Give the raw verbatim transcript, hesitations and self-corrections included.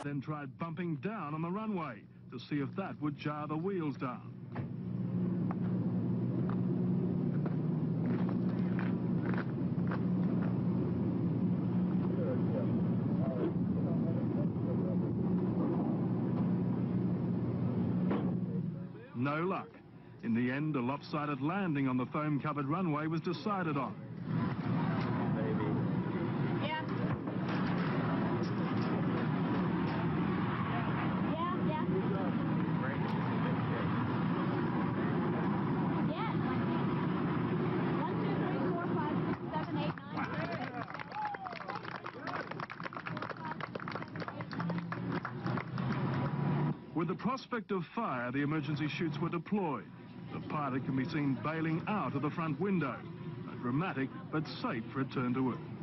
then tried bumping down on the runway to see if that would jar the wheels down. No luck. In the end, a lopsided landing on the foam-covered runway was decided on. Yeah. Yeah, yeah. Yeah. One, two, three, four, five, six, seven, eight, nine. With the prospect of fire, the emergency chutes were deployed. The pilot can be seen bailing out of the front window. A dramatic but safe return to Earth.